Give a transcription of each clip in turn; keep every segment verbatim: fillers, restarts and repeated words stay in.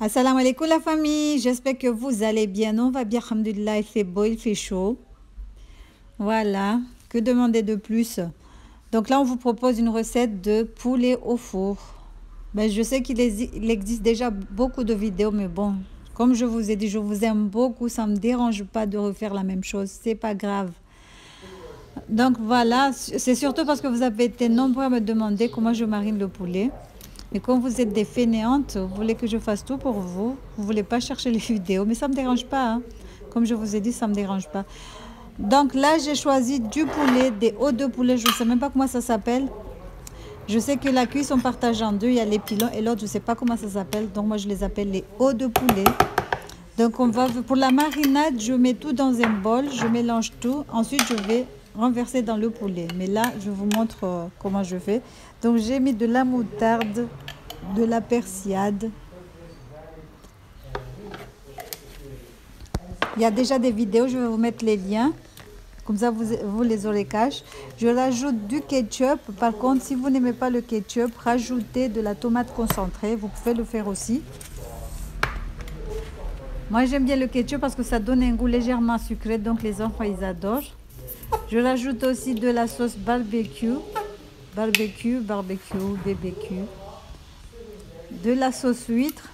Assalamu alaikum la famille, j'espère que vous allez bien. On va bien, alhamdoulilah, il fait beau, il fait chaud. Voilà, que demander de plus? Donc là, on vous propose une recette de poulet au four. Ben, je sais qu'il existe déjà beaucoup de vidéos, mais bon, comme je vous ai dit, je vous aime beaucoup, ça ne me dérange pas de refaire la même chose, c'est pas grave. Donc voilà, c'est surtout parce que vous avez été nombreux à me demander comment je marine le poulet. Et comme vous êtes des fainéantes, vous voulez que je fasse tout pour vous. Vous ne voulez pas chercher les vidéos, mais ça ne me dérange pas. Hein. Comme je vous ai dit, ça ne me dérange pas. Donc là, j'ai choisi du poulet, des os de poulet. Je ne sais même pas comment ça s'appelle. Je sais que la cuisse, on partage en deux. Il y a les pilons et l'autre, je ne sais pas comment ça s'appelle. Donc moi, je les appelle les os de poulet. Donc on va, pour la marinade, je mets tout dans un bol. Je mélange tout. Ensuite, je vais renverser dans le poulet. Mais là, je vous montre euh, comment je fais. Donc j'ai mis de la moutarde, de la persillade. Il y a déjà des vidéos, je vais vous mettre les liens. Comme ça, vous, vous les aurez cash. Je rajoute du ketchup. Par contre, si vous n'aimez pas le ketchup, rajoutez de la tomate concentrée. Vous pouvez le faire aussi. Moi, j'aime bien le ketchup parce que ça donne un goût légèrement sucré. Donc, les enfants, ils adorent. Je rajoute aussi de la sauce barbecue. Barbecue, barbecue, B B Q. De la sauce huître.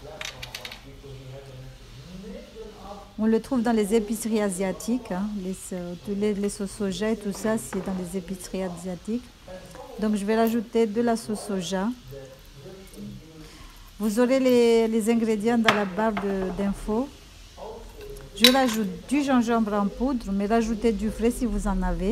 On le trouve dans les épiceries asiatiques. Hein. Les, les, les sauces soja et tout ça, c'est dans les épiceries asiatiques. Donc, je vais rajouter de la sauce soja. Vous aurez les, les ingrédients dans la barre d'infos. Je rajoute du gingembre en poudre, mais rajoutez du frais si vous en avez.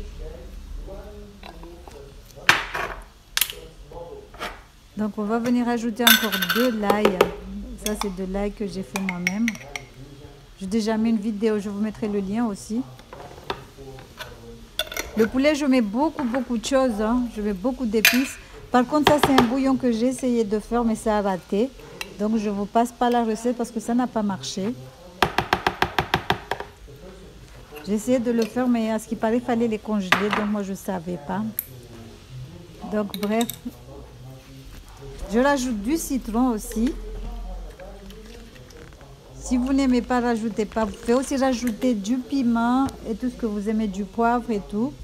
Donc, on va venir ajouter encore de l'ail. Ça, c'est de l'ail que j'ai fait moi-même. J'ai déjà mis une vidéo, je vous mettrai le lien aussi. Le poulet, je mets beaucoup, beaucoup de choses. Hein. Je mets beaucoup d'épices. Par contre, ça, c'est un bouillon que j'ai essayé de faire, mais ça a raté. Donc, je ne vous passe pas la recette parce que ça n'a pas marché. J'ai essayé de le faire, mais à ce qui paraît, il fallait les congeler. Donc, moi, je ne savais pas. Donc, bref. Je rajoute du citron aussi. Si vous n'aimez pas, rajoutez pas. Vous pouvez aussi rajouter du piment et tout ce que vous aimez, du poivre et tout.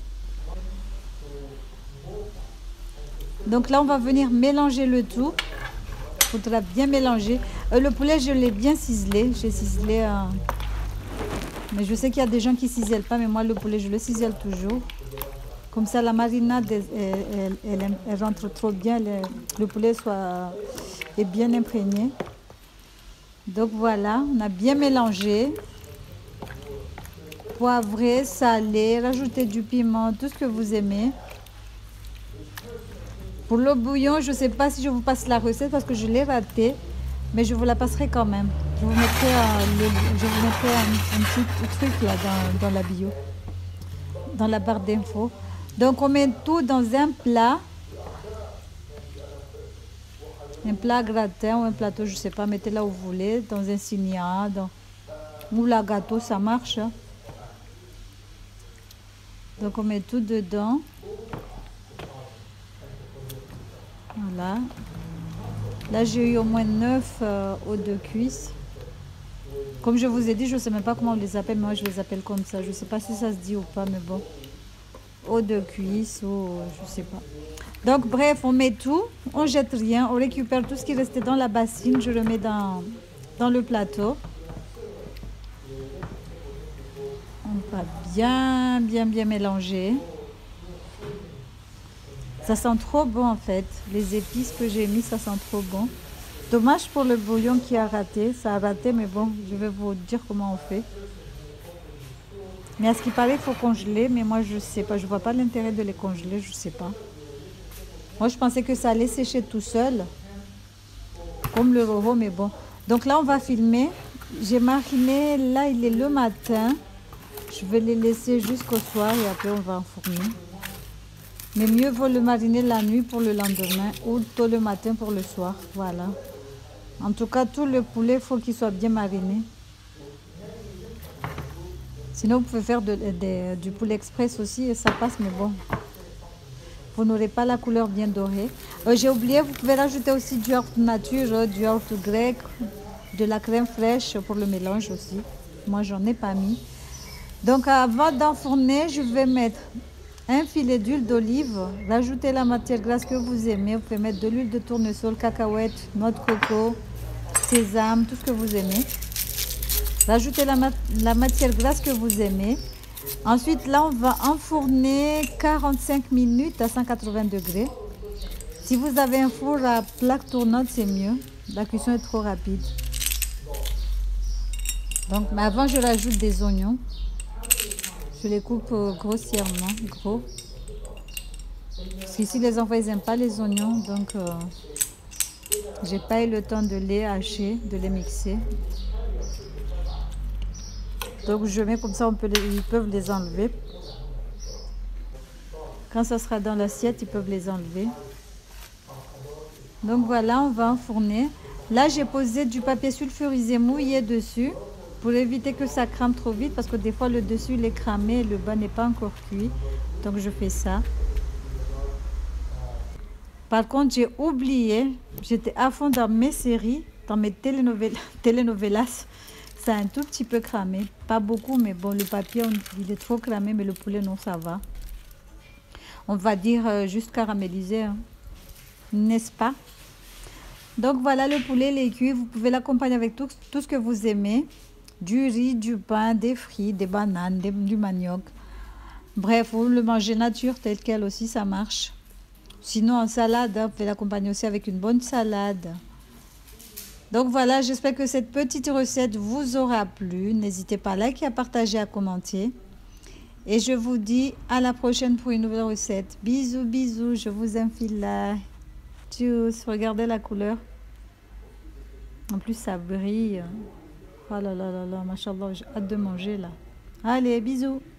Donc là, on va venir mélanger le tout. Il faudra bien mélanger. Euh, le poulet, je l'ai bien ciselé. J'ai ciselé. Euh... Mais je sais qu'il y a des gens qui ne cisèlent pas, mais moi, le poulet, je le cisèle toujours. Comme ça, la marinade, elle, elle, elle, elle rentre trop bien. Le, le poulet soit, est bien imprégné. Donc voilà, on a bien mélangé. Poivré, salé, rajoutez du piment, tout ce que vous aimez. Pour le bouillon, je ne sais pas si je vous passe la recette parce que je l'ai raté. Mais je vous la passerai quand même. Je vous mettrai, euh, le, je vous mettrai un, un petit truc là dans, dans la bio. Dans la barre d'infos. Donc on met tout dans un plat. Un plat gratin ou un plateau, je ne sais pas, mettez là où vous voulez, dans un signa, dans moule gâteau, ça marche. Donc on met tout dedans. Voilà. Là j'ai eu au moins neuf euh, os de cuisse. Comme je vous ai dit, je ne sais même pas comment on les appelle, mais moi je les appelle comme ça. Je ne sais pas si ça se dit ou pas, mais bon. Os de cuisse ou je ne sais pas. Donc bref, on met tout, on jette rien, on récupère tout ce qui restait dans la bassine, je le mets dans, dans le plateau. On va bien, bien, bien mélanger. Ça sent trop bon en fait. Les épices que j'ai mis, ça sent trop bon. Dommage pour le bouillon qui a raté. Ça a raté, mais bon, je vais vous dire comment on fait. Mais à ce qui paraît, il faut congeler. Mais moi, je ne sais pas. Je ne vois pas l'intérêt de les congeler. Je ne sais pas. Moi, je pensais que ça allait sécher tout seul. Comme le rojo, mais bon. Donc là, on va filmer. J'ai mariné. Là, il est le matin. Je vais les laisser jusqu'au soir et après, on va enfourner. Mais mieux vaut le mariner la nuit pour le lendemain ou tôt le matin pour le soir. Voilà. En tout cas, tout le poulet, il faut qu'il soit bien mariné. Sinon, vous pouvez faire de, de, du poulet express aussi et ça passe, mais bon. Vous n'aurez pas la couleur bien dorée. Euh, J'ai oublié, vous pouvez rajouter aussi du yaourt nature, du yaourt grec. de la crème fraîche pour le mélange aussi. Moi, j'en ai pas mis. Donc, avant d'enfourner, je vais mettre un filet d'huile d'olive. Rajoutez la matière grasse que vous aimez. Vous pouvez mettre de l'huile de tournesol, cacahuètes, noix de coco, sésame, tout ce que vous aimez. Rajoutez la, mat la matière grasse que vous aimez. Ensuite, là, on va enfourner quarante-cinq minutes à cent quatre-vingts degrés. Si vous avez un four à plaque tournante, c'est mieux. La cuisson est trop rapide. Donc, mais avant, je rajoute des oignons. Je les coupe grossièrement, gros. Parce qu'ici, les enfants, ils n'aiment pas les oignons. Donc, euh, j'ai pas eu le temps de les hacher, de les mixer. Donc je mets comme ça, on peut les, ils peuvent les enlever. Quand ça sera dans l'assiette, ils peuvent les enlever. Donc voilà, on va enfourner. Là, j'ai posé du papier sulfurisé mouillé dessus pour éviter que ça crame trop vite parce que des fois le dessus il est cramé et le bas n'est pas encore cuit. Donc je fais ça. Par contre, j'ai oublié, j'étais à fond dans mes séries, dans mes telenovelas. telenovelas. Ça a un tout petit peu cramé, pas beaucoup, mais bon, le papier, on, il est trop cramé, mais le poulet, non, ça va. On va dire euh, juste caramélisé, hein, n'est-ce pas? Donc voilà, le poulet, il est cuit. Vous pouvez l'accompagner avec tout, tout ce que vous aimez. Du riz, du pain, des frites, des bananes, des, du manioc. Bref, vous le mangez nature, tel quel aussi, ça marche. Sinon, en salade, hein, vous pouvez l'accompagner aussi avec une bonne salade. Donc voilà, j'espère que cette petite recette vous aura plu. N'hésitez pas à liker, à partager, à commenter. Et je vous dis à la prochaine pour une nouvelle recette. Bisous, bisous, je vous enfile là. Tchuss, regardez la couleur. En plus, ça brille. Oh là là là là, machallah, j'ai hâte de manger là. Allez, bisous.